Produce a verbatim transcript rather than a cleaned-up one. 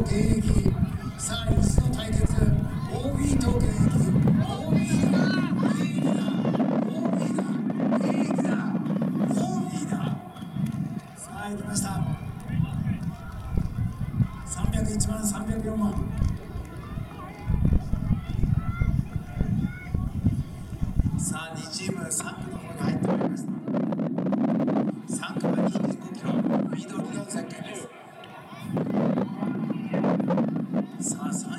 現役、さあ、いつの対決、オービー と現役、オービー だ、現役だ、オービー だ、現役だ、オービー だ。さあ、行きました。さんびゃくいちばん、さんびゃくよんばん。さあ、にチームさん区の方に入ってまいりました。さん区は にてんごキロ、緑のゼッケンです。さあ、さん